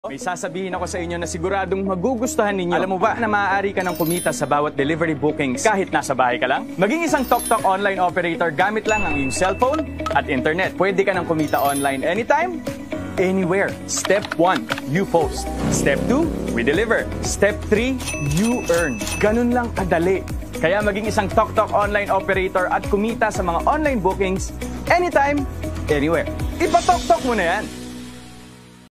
May sasabihin ako sa inyo na siguradong magugustuhan ninyo. Alam mo ba na maaari ka ng kumita sa bawat delivery bookings kahit nasa bahay ka lang? Maging isang TokTok online operator gamit lang ang iyong cellphone at internet. Pwede ka ng kumita online anytime, anywhere. Step 1, you post. Step 2, we deliver. Step 3, you earn. Ganun lang kadali. Kaya maging isang TokTok online operator at kumita sa mga online bookings anytime, anywhere. Ipa-TokTok mo na yan!